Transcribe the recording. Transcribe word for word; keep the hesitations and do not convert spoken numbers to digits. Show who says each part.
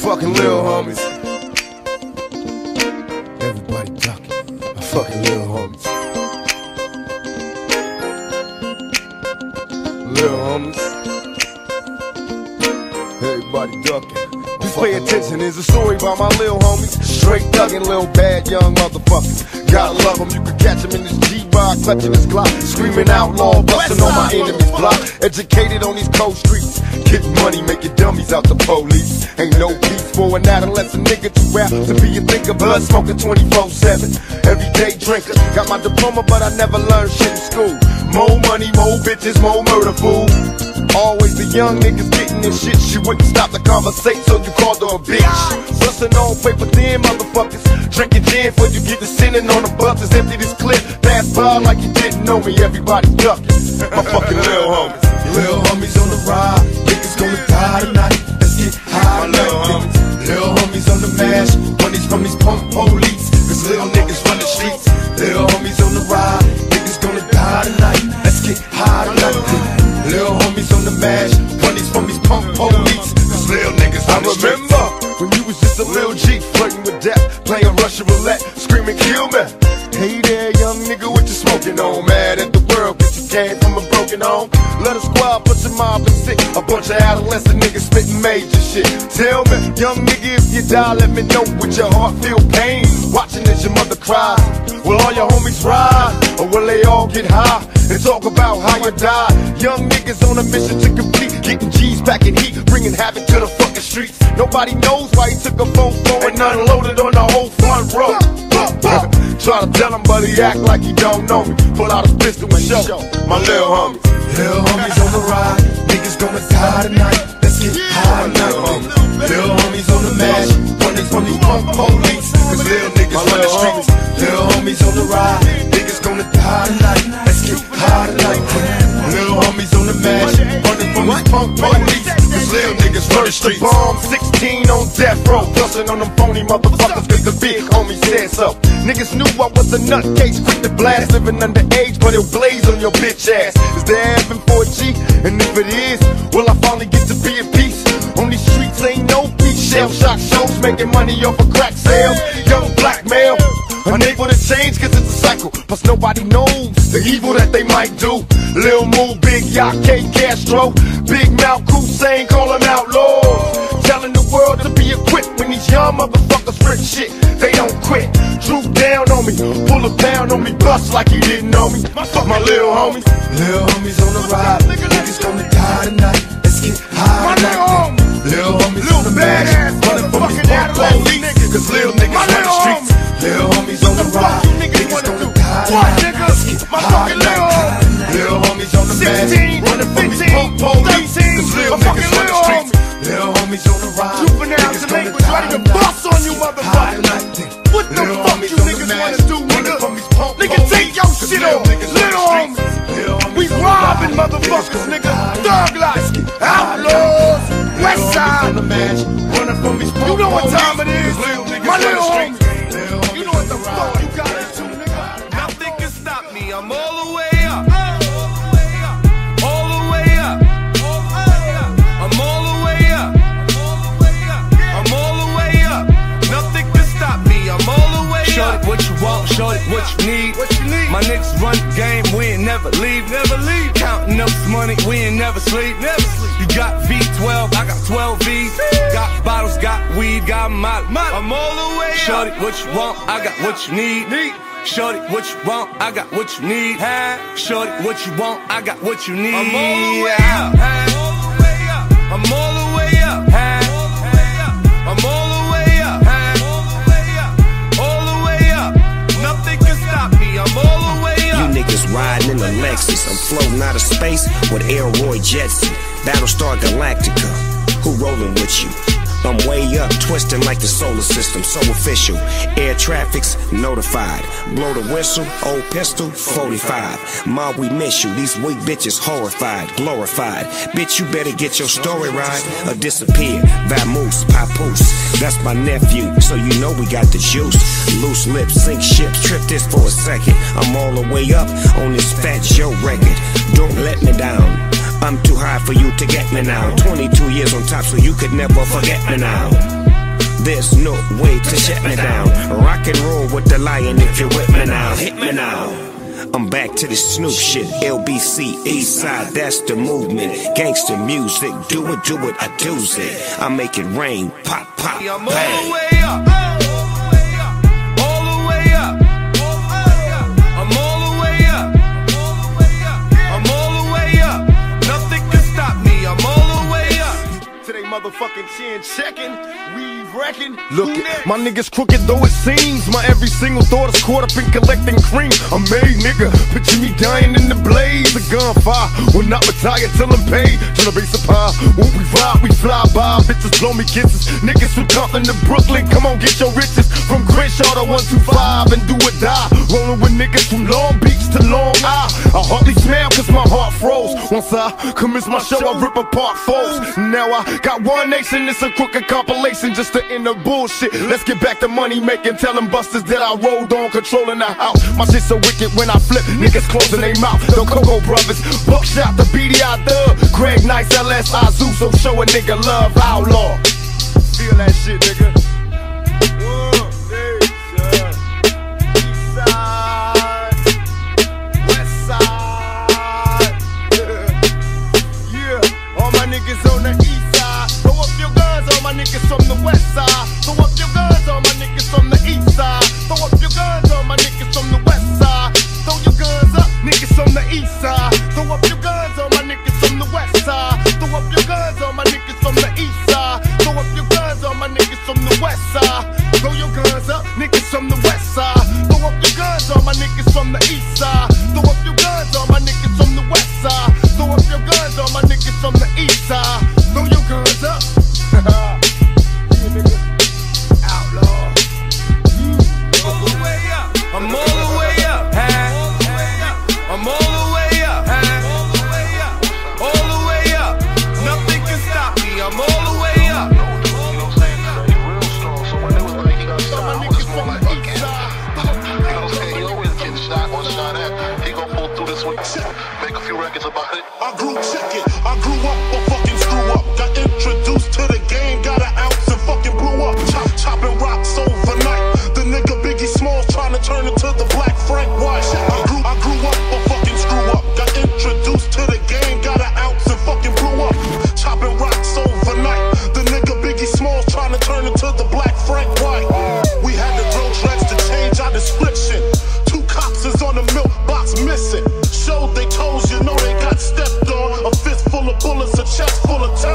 Speaker 1: fucking little homies. Everybody ducking. My fucking little homies. Little homies. Everybody ducking. Just pay attention, here's a story about my little homies. Straight thuggin', little bad young motherfuckers. Gotta love them, you can catch them in this G-Bar, clutching this Glock, screaming outlaw, busting on my enemy's block. Educated on these cold streets, getting money, making dummies out the police. Ain't no peace for an adolescent nigga too rap to be a thinker, blood smoking twenty-four seven. Everyday drinker, got my diploma but I never learned shit in school. More money, more bitches, more murder, fool. Always the young niggas getting this shit. She wouldn't stop the conversation, so you called her a bitch. Bustin' on paper thin motherfuckers, drinking gin before you get to sinning on the buses. Empty this clip, pass by like you didn't know me. Everybody ducking. My fucking little homies.
Speaker 2: Little homies on the ride, niggas gonna die tonight. Let's get high. My little homies. Little homies on the mash, money's from these punk police. Cause little niggas run the streets. Little homies on the ride, niggas gonna die tonight. Let's get high tonight. Little homies on the mash, money's from these punk police. Cause little niggas
Speaker 1: I remember when you was just a little G, flirting with death, playing Russian roulette, screaming kill me. Hey there young nigga, what you smoking on? Mad at the world cause you came from a broken home. Let a squad put your mob and sick, a bunch of adolescent niggas spitting major shit. Tell me, young nigga, if you die, let me know with your heart feel pain. Watching as your mother cries, will all your homies ride? Or will they all get high and talk about how you died? Young niggas on a mission to complete, getting G's packing heat, bringing havoc to the fucking streets. Nobody knows why he took a phone phone and unloaded on the whole front row. Try to tell him, but he act like he don't know me. Pull out his pistol and show my little homies.
Speaker 2: Little homies on the ride, niggas gonna die tonight. Let's get high tonight. Little homies on the mash, running from these punk police. Cause little niggas run the streets. Little homies on the ride, niggas gonna die tonight. Let's get high tonight. Little homies on the mash, running from these punk police. Cause little niggas run the streets.
Speaker 1: Bomb sixteen on death row, bustin' on them phony motherfuckers cause the big homie said so. Niggas knew I was a nutcase, quick to blast, living underage, but it'll blaze on your bitch ass. Is there heaven for a G? And if it is, will I finally get to be at peace? On these streets ain't no peace. Shell shock shows, making money off of crack sales. Young black male, unable to change cause it's a cycle. Plus nobody knows the evil that they might do. Lil Moo, Big Yacht, K Castro, Big Mouth, Hussein, call them outlaws. Telling the world to be equipped when these young motherfuckers rip shit, they don't quit. Droop down on me, pull a pound on me, bust like you didn't know me. Fuck my little homies.
Speaker 2: Little homies on the ride, niggas gonna die tonight. Let's get high tonight. Little homies on the mash, running from these punk police. Cause little niggas run the streets. Little homies on the ride, niggas gonna die tonight. Let's get high tonight. Little homies on the mash, running from these punk police. Cause little niggas run the streets. Little homies on the ride, niggas gonna die
Speaker 1: ready to bust on you motherfuckers. What the
Speaker 2: little
Speaker 1: fuck you niggas wanna do, nigga? Nigga, take your shit off, little homies. We robbing motherfuckers, nigga. Thug life, outlaws, west side. You know what time it is, my little homies. You know what the fuck you got into, nigga.
Speaker 3: Nothing can stop me, I'm all the way up. All the way up. I'm all the way up. I'm all the way up. Nothing can stop me, I'm all the way up. Shorty, what you want, shorty, what you need.
Speaker 1: What you need?
Speaker 3: My niggas run the game, we ain't never leave.
Speaker 1: Never leave.
Speaker 3: Counting up this money, we ain't never sleep.
Speaker 1: Never sleep.
Speaker 3: You got V twelve, I got twelve V's. Got bottles, got weed, got molly.
Speaker 1: I'm all the way up.
Speaker 3: Shorty, what you want, I got what you need.
Speaker 1: Need.
Speaker 3: Shorty, what you want, I got what you need. Shorty, what you want, I got what you need.
Speaker 1: I'm all the way up.
Speaker 3: I'm all the way up. I'm all the way up. All the way up. Nothing can stop me, I'm all the way up.
Speaker 4: You niggas riding in a Lexus. I'm floating out of space with Elroy Jetson. Battlestar Galactica. Who rolling with you? I'm way up, twisting like the solar system, so official. Air traffic's notified. Blow the whistle, old pistol, forty-five. Ma, we miss you, these weak bitches horrified, glorified. Bitch, you better get your story right or disappear. Vamoose, papoose, that's my nephew, so you know we got the juice. Loose lips, sink ships, trip this for a second. I'm all the way up on this Fat Joe record. Don't let me down. I'm too high for you to get me now. Twenty-two years on top, so you could never forget me now. There's no way to shut me down. Rock and roll with the lion if you're with me now. Hit me now. I'm back to the Snoop shit. L B C, East Side, that's the movement. Gangster music, do it, do it, I do it. I make it rain, pop, pop,
Speaker 3: I'm all
Speaker 4: bang.
Speaker 3: the way up. All the way up. I'm all the way up. I'm all the way up. Nothing can stop me. I'm all the way up.
Speaker 1: Today motherfucking chin checking, we wrecking. Look it, my niggas crooked though it seems. My every single thought is caught up in collecting cream. I'm made, nigga. Picture me dying in the blaze. A gunfire will not retire till I'm paid. Tryna base a pie. When we ride, we fly by. Bitches blow me kisses. Niggas from Compton to Brooklyn, come on, get your riches. From Crenshaw to one two five and do or die. Rolling with niggas from Long Beach to Long Isle. I hardly smile cause my heart froze. Once I commence my show, I rip apart foes. Now I got one nation, it's a crooked compilation just to end the bullshit. Let's get back to money making, telling busters that I rolled on, controlling the house. My shit so wicked when I flip, niggas closing their mouth. The Coco Brothers, Buckshot, the B D I Thug, Greg Nice, L S I Zoo, so show a nigga love, outlaw. Feel that shit, nigga. Whoa, nation. East side, west side. Yeah, all my niggas on the east side. Throw up your guns, all my niggas from the west side. Throw up your guns, all my niggas from the east side. Throw up your guns, all my niggas from the west side. Throw your guns up, niggas from the east side. Throw up your guns, all my niggas from the west side. Throw up your guns, all my niggas from the east side. Throw up your guns, all my niggas from the west side. Throw your guns up, niggas from the west side. Throw up your guns, all my niggas from the east side. Throw up your guns, all my niggas from the west side. Throw up your guns, all my niggas from the east side. Throw your guns up. Yeah, nigga. Outlaw.
Speaker 3: All the way up. I'm all the way up. I'm all the way up. All the way up. Nothing can stop me. I'm all the way up.
Speaker 5: Make a few records about it. I grew check it. I grew up or fucking screw up. Got introduced to the game, got an ounce and fucking blew up. Chop, chopping rocks overnight. The nigga Biggie Smalls trying to turn into the Black Frank White. I grew, I grew up or fucking screw up. Got introduced to the game, got an ounce and fucking blew up. Chopping rocks overnight. The nigga Biggie Smalls trying to turn into the Black Frank White. We had to throw dreads to change our description. Two cops is on the milk box missing. Showed they toes, you know they got stepped on. A fist full of bullets, a chest full of time.